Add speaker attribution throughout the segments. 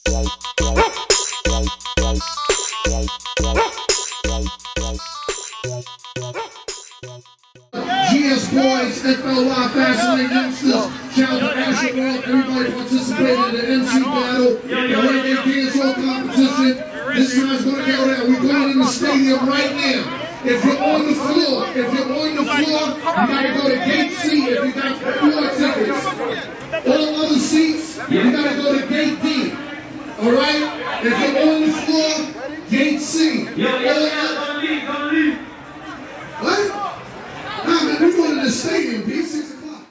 Speaker 1: GS Boys, FLY Fashion Lane Youngsters, shout out to Asher Wall, everybody participated in the MC battle, the reggae dancehall competition. This time's going to go down. We're going in the stadium right now. If you're on the floor, you gotta go to gate C if you got 4 tickets. All other seats, you gotta go to gate D. Alright? If you're on the floor, gate C. What? Nah, man, we're going to the stadium, B, 6 o'clock.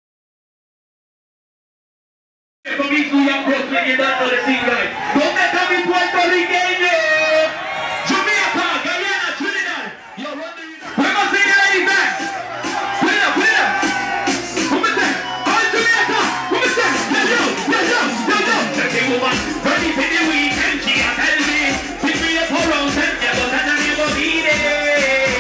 Speaker 2: From East New York, Brooklyn, you don't know the scene, guys. Don't make me Puerto Rican, Jamaica, Guyana, Trinidad. Yo, what do you know? We're gonna sing it, ladies, back. Put it up, put it up. Come on, say. All Jamaica. Come on, say. Yo. The woman, ready for the weekend, she a tell me. Pick me up around, and never be there.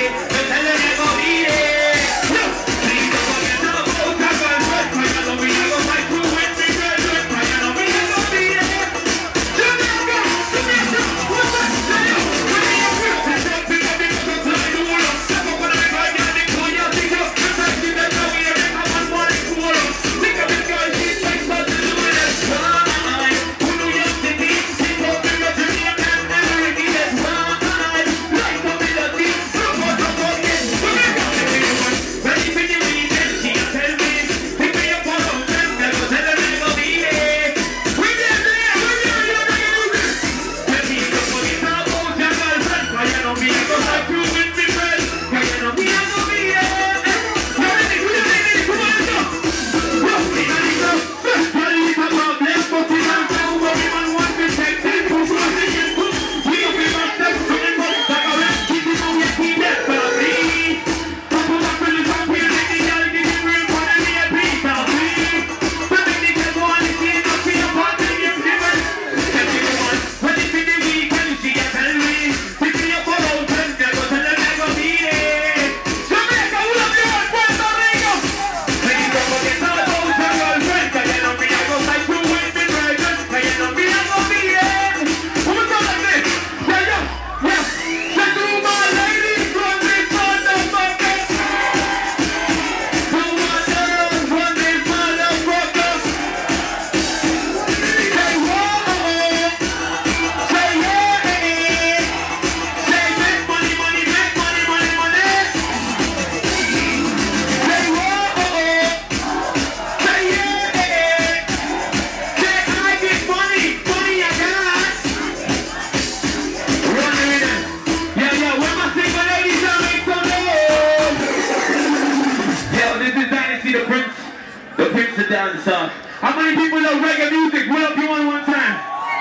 Speaker 2: How many people know reggae music? Put up your one time.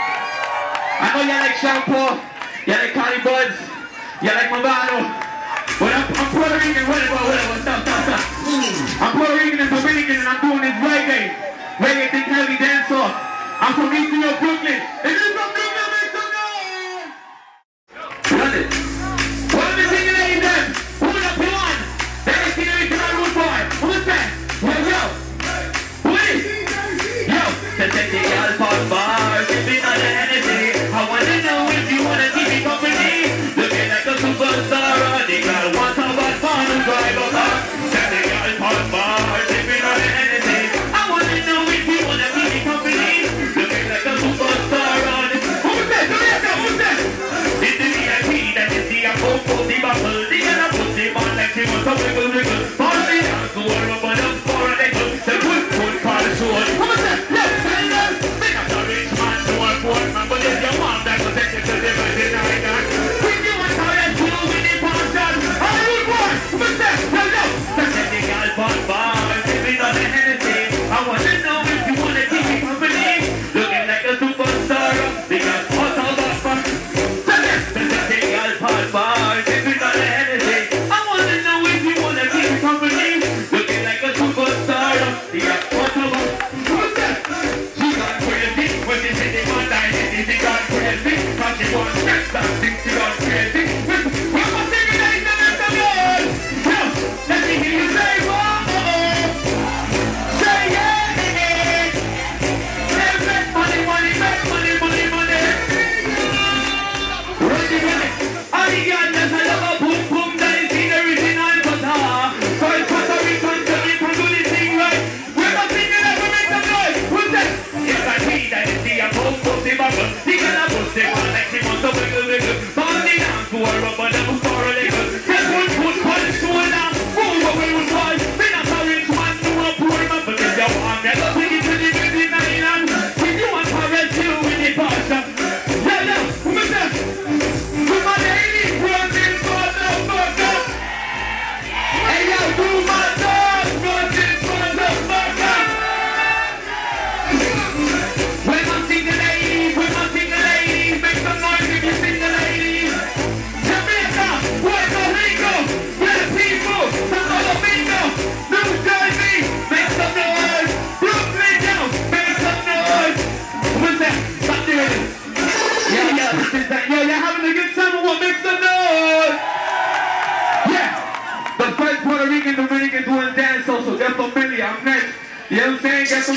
Speaker 2: I know y'all like Sean Paul, y'all like Connie Buds, y'all like Movado. But I'm Puerto Rican, whatever, stop. I'm Puerto Rican and Dominican and I'm doing this reggae. Reggae think heavy dancehall. I'm from East New York, Brooklyn. If you're from Brooklyn, make some noise! Run it. What are we singing, ladies then? Hold up, come on. Dynasty, everything on road boy. What's that? Yo. To take the girl for bars, sipping on the Hennessy. I wanna know if you wanna keep me company. Looking like a superstar, the girl wants a bad fun to drive a car. Take the girl for bars, sipping on the Hennessy. I wanna know if you wanna keep me company. Looking like a superstar,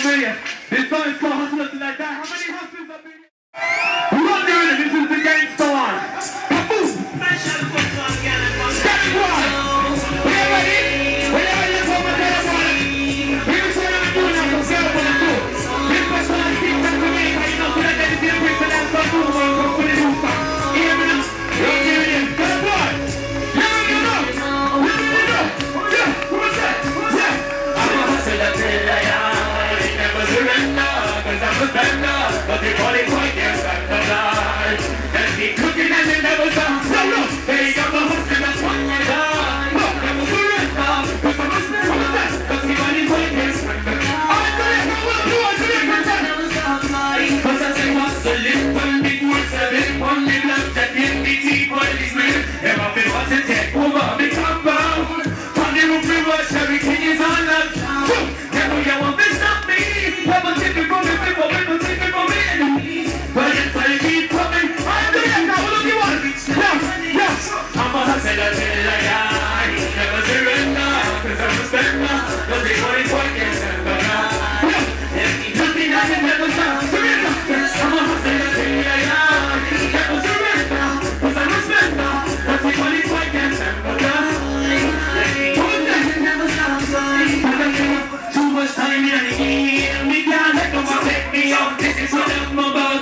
Speaker 2: familiar. This song is called Hustlers Till I Die. How many hustlers up in here? Run the rhythm. This is the gangsta one. Kaboom! Step one. We are ready? We are ready for my telephone. Here's what I'm doing now. Go get up on the floor. This was when I keep that to me. I know that they didn't bring the last one. Go put it in the hear me now? Yo, here it is. Step one. Here we go. Here we go. Yeah, what's that? I'm a hustler till I die. Never surrender, cause I'm a spender. But they call it quite yes, I'm the guy. And keep cooking and they never stop. No, hey, I'm a hustler, that's one I die. Never surrender, cause I'm a spender. Cause he call it quite yes, I'm the guy. I'm the guy, never stop. Cause I say hustling, one big words, a big one, big love, that in me, deep, what is me? Never been what to take over, big compound. On the roof, reverse, everything is on love. Never you want to stop me. Never take it from me, people take it from me. But it's like keep coming. I'm the guy, now what do you want? Yes, I'm a hustler till I die. Never surrender, cause I'm a spender. Cause they want it working, and the guy. Nothing I can never stop. Surrender, I'm a hustler till I die. Never surrender, cause I'm a spender. Cause they want it working, and the guy. Too much time in the game. Me can't let nobody take me off. This is what I'm about.